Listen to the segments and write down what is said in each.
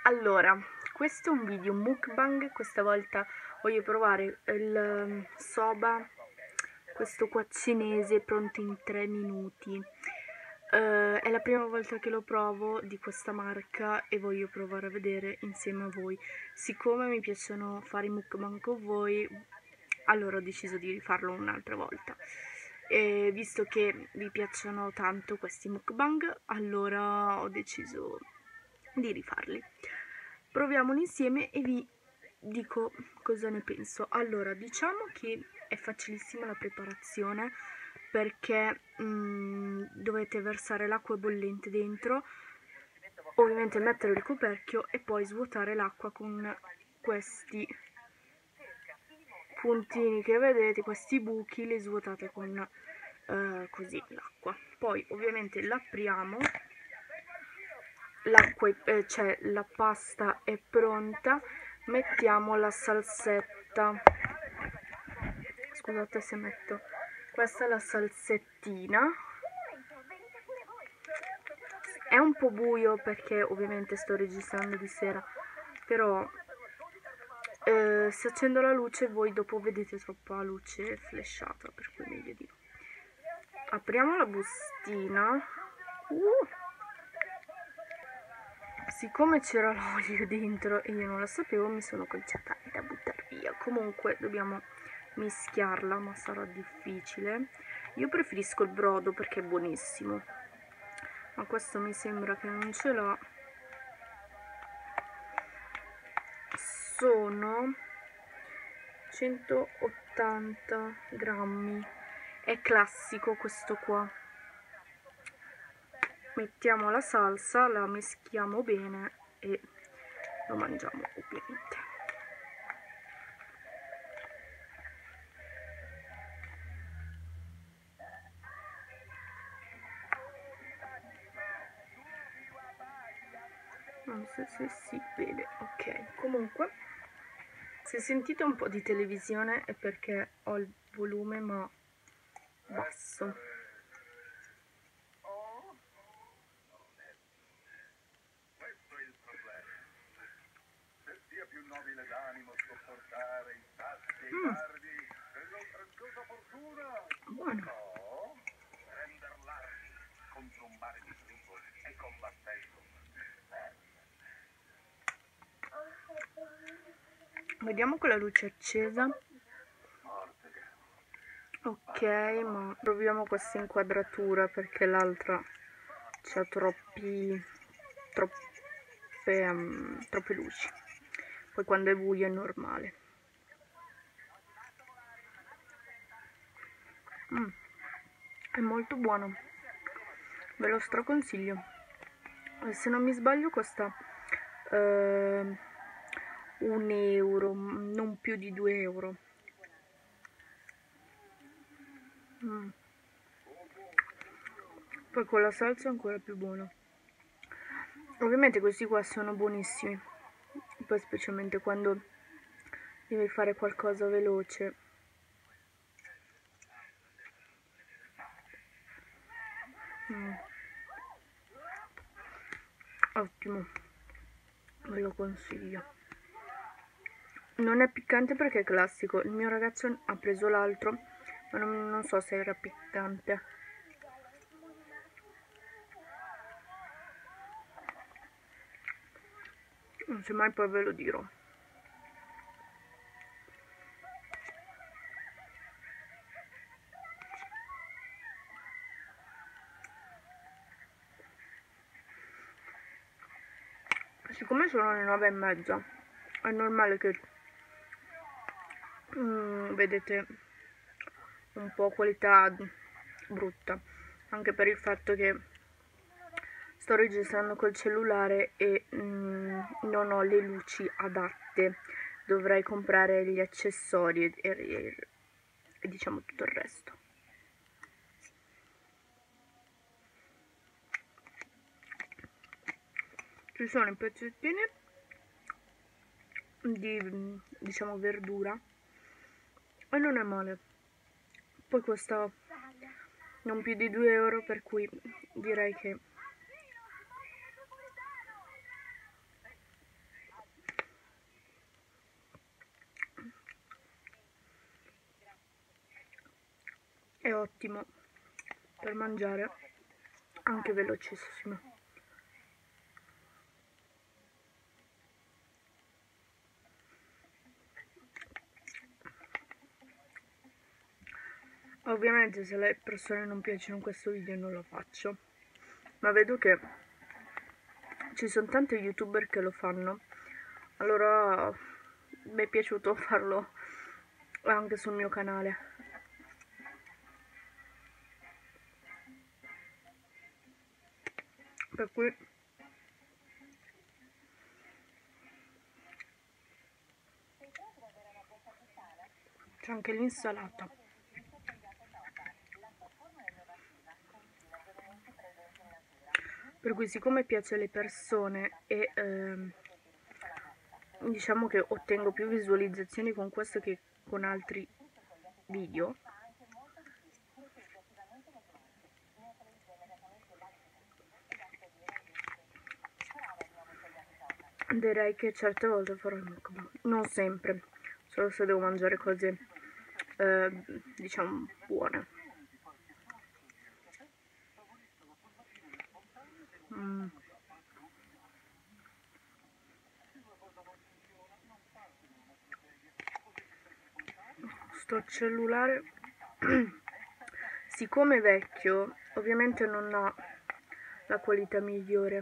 Allora, questo è un video mukbang, questa volta voglio provare il soba, questo qua cinese pronto in 3 minuti. È la prima volta che lo provo di questa marca e voglio provare a vedere insieme a voi. Siccome mi piacciono fare i mukbang con voi, allora ho deciso di rifarlo un'altra volta. E visto che vi piacciono tanto questi mukbang, allora ho deciso di rifarli. Proviamoli insieme e vi dico cosa ne penso. Allora, diciamo che è facilissima la preparazione perché dovete versare l'acqua bollente dentro, ovviamente mettere il coperchio e poi svuotare l'acqua con questi puntini che vedete, questi buchi, li svuotate con così l'acqua. Poi ovviamente l'apriamo, l'acqua cioè la pasta è pronta, mettiamo la salsetta. Scusate se metto, questa è la salsettina. È un po' buio perché ovviamente sto registrando di sera, però se accendo la luce voi dopo vedete troppa luce flashata, per cui meglio di no. Apriamo la bustina. Siccome c'era l'olio dentro e io non la sapevo, mi sono conciata da buttare via. Comunque dobbiamo mischiarla, ma sarà difficile. Io preferisco il brodo perché è buonissimo, ma questo mi sembra che non ce l'ha. Sono 180 grammi, è classico questo qua. Mettiamo la salsa, la meschiamo bene e lo mangiamo ovviamente. Non so se si vede, ok. Comunque, se sentite un po' di televisione è perché ho il volume ma basso. Buono. Vediamo con la luce accesa. Ok, ma proviamo questa inquadratura perché l'altra c'ha troppe luci. Poi quando è buio è normale. È molto buono, ve lo straconsiglio. Se non mi sbaglio costa 1 euro, non più di 2 euro. Poi con la salsa è ancora più buono. Ovviamente questi qua sono buonissimi, poi specialmente quando devi fare qualcosa veloce. Ottimo, ve lo consiglio. Non è piccante perché è classico. Il mio ragazzo ha preso l'altro, ma non so se era piccante. Non so mai, poi ve lo dirò. Siccome sono le 9:30, è normale che vedete un po' qualità brutta, anche per il fatto che sto registrando col cellulare e non ho le luci adatte. Dovrei comprare gli accessori e diciamo tutto il resto. Ci sono i pezzettini di diciamo verdura e non è male. Poi costa non più di 2 euro, per cui direi che è ottimo per mangiare, anche velocissimo. Ovviamente se alle persone non piacciono questo video non lo faccio, ma vedo che ci sono tanti youtuber che lo fanno, allora mi è piaciuto farlo anche sul mio canale. Per cui c'è anche l'insalata. Per cui siccome piace alle persone e diciamo che ottengo più visualizzazioni con questo che con altri video, direi che certe volte farò il mukbang, non sempre, solo se devo mangiare cose diciamo buone. Sto cellulare siccome è vecchio ovviamente non ha la qualità migliore,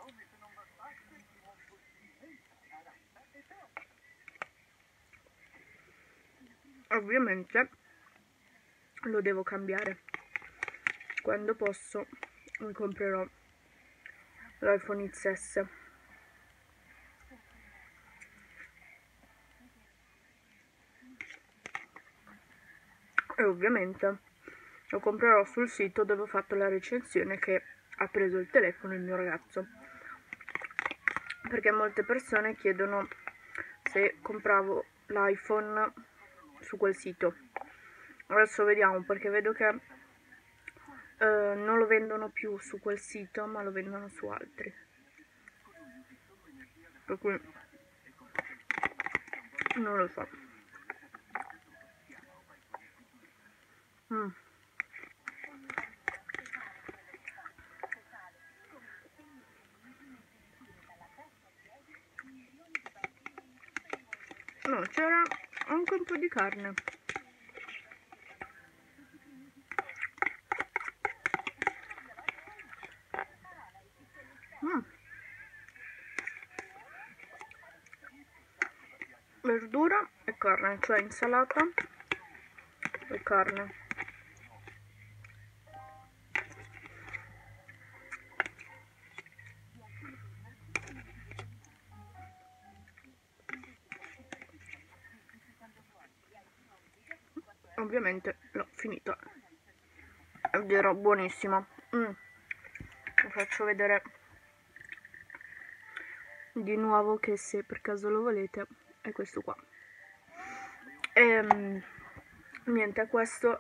ovviamente lo devo cambiare. Quando posso mi comprerò l'iPhone XS. E ovviamente lo comprerò sul sito dove ho fatto la recensione che ha preso il telefono il mio ragazzo, perché molte persone chiedono se compravo l'iPhone su quel sito. Adesso vediamo, perché vedo che non lo vendono più su quel sito ma lo vendono su altri, per cui non lo so. No, c'era anche un po' di carne. Verdura e carne, cioè insalata e carne. Ovviamente l'ho finita ed era buonissima. Vi faccio vedere di nuovo, che se per caso lo volete è questo qua. E niente, questo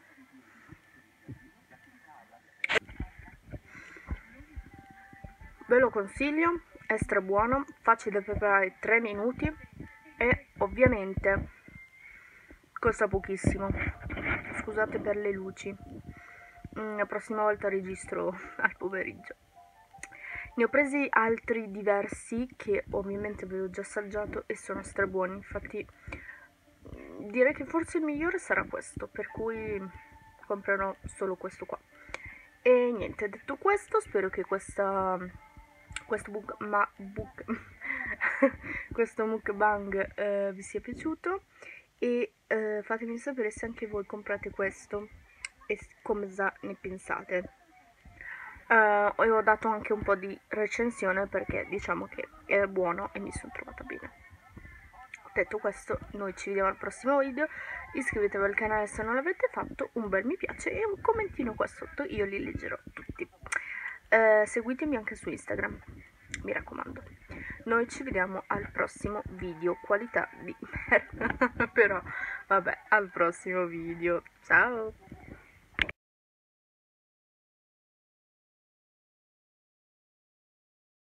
ve lo consiglio, è stra buono, facile da preparare, 3 minuti e ovviamente costa pochissimo. Scusate per le luci, la prossima volta registro al pomeriggio. Ne ho presi altri diversi che ovviamente avevo già assaggiato e sono stra buoni, infatti direi che forse il migliore sarà questo, per cui comprerò solo questo qua. E niente, detto questo, spero che questo mukbang vi sia piaciuto e fatemi sapere se anche voi comprate questo e cosa ne pensate. Ho dato anche un po' di recensione perché diciamo che è buono e mi sono trovata bene. Detto questo, noi ci vediamo al prossimo video, iscrivetevi al canale se non l'avete fatto, un bel mi piace e un commentino qua sotto, io li leggerò tutti. Seguitemi anche su Instagram, mi raccomando. Noi ci vediamo al prossimo video, qualità di merda, però vabbè, al prossimo video, ciao!